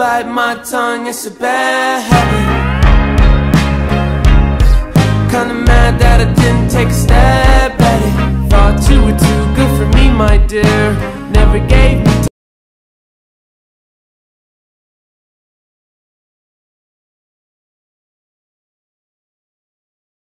bite my tongue, it's a bad habit. Kinda mad that I didn't take a stab at it. Thought you were too good for me, my dear. Never gave